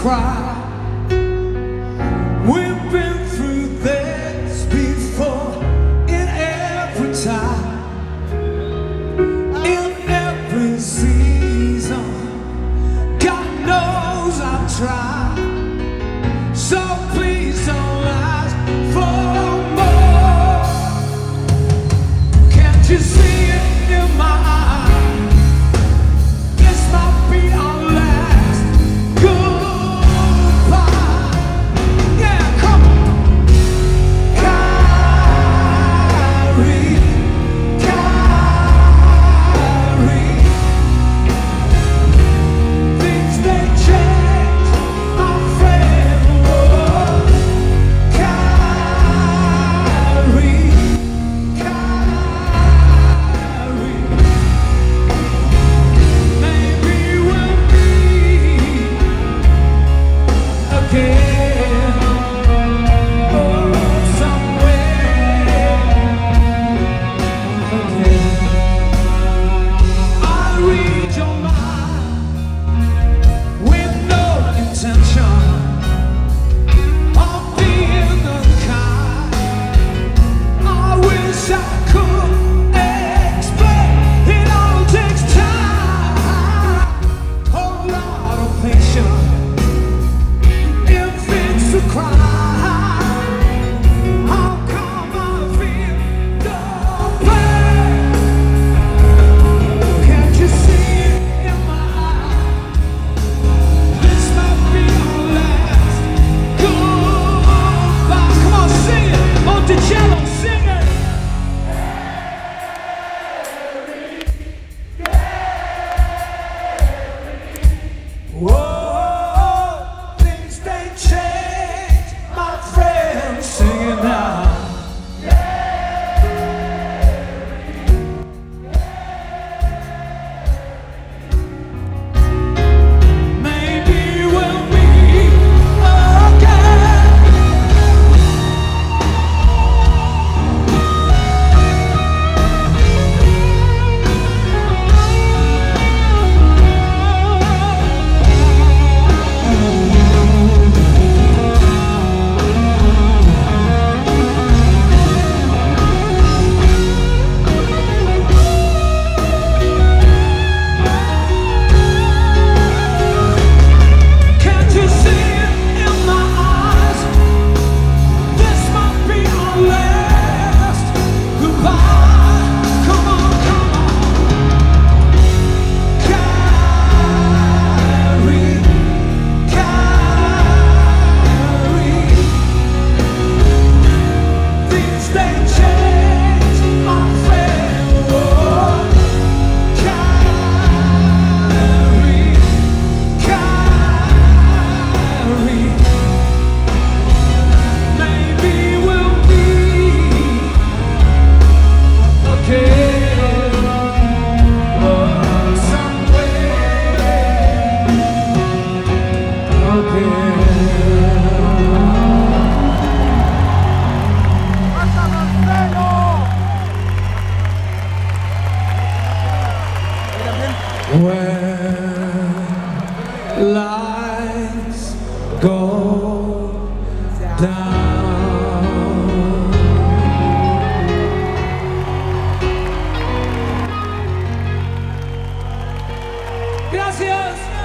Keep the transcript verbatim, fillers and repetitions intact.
cry. We've been through this before, in every time, in every season. God knows I've tried, so please don't ask for more. Can't you see it in my eyes? This might be our last goodbye. Yeah, come on. Carry, carry. Things they change, my friend. Whoa. Carry, carry. Maybe we'll meet again, oh, somewhere. Again, I read your mind with no intention of being unkind. I wish I could explain. It all takes time, whole lot of patience. If it's a crime, how come I feel the pain? Can't you see it in my eyes? This might be our last goodbye. Come on, sing it. Monticello, sing it. Whoa, things they change, my friend. Sing it now. Maybe we'll meet again. Can't you see it in my eyes? This might be our last goodbye. Come on, come on. Carry, carry. Things they change, my friend. Whoa. Carry, carry. Maybe we'll meet again, oh, somewhere again. When lights go down, gracias.